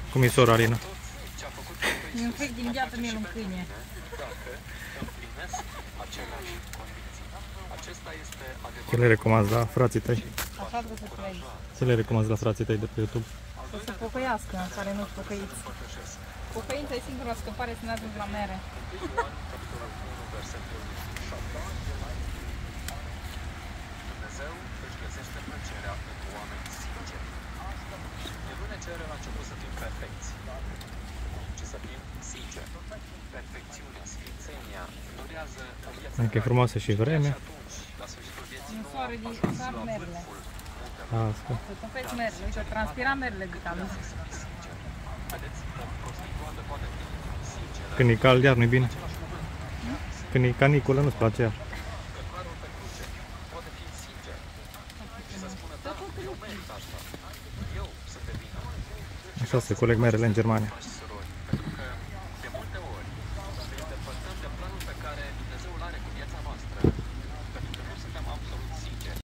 Cum e sora, Alina? E un pic din gheață miel în câine. Ce le recomanzi la frații tăi? Așa trebuie să crezi. Ce le recomanzi la frații tăi de pe YouTube? Să se pocăiască, care nu-și pocăiți. Pocăința e singura scăpare să ne ajung la mere. Dumnezeu își găsește plăcerea în oameni sinceri. El nu ne cere la început să fim perfecți, ci să fim sinceri. Perfecțiunea, sfințenia durează o viață. Că e frumoasă și vremea. La sfârșitul vieții În nu soare din sar merele. Asta. Să tăpeți merele. Uite, transpira merele de calul. Vedeți, o prostituată poate fi sinceră. Când e cald, iar nu-i bine. Când e caniculă, nu-ți place iar. Cărcarul pe cruce poate fi sincer și să spună, da, eu merit asta. Eu sunt de vină. Așa se culeg merele în Germania.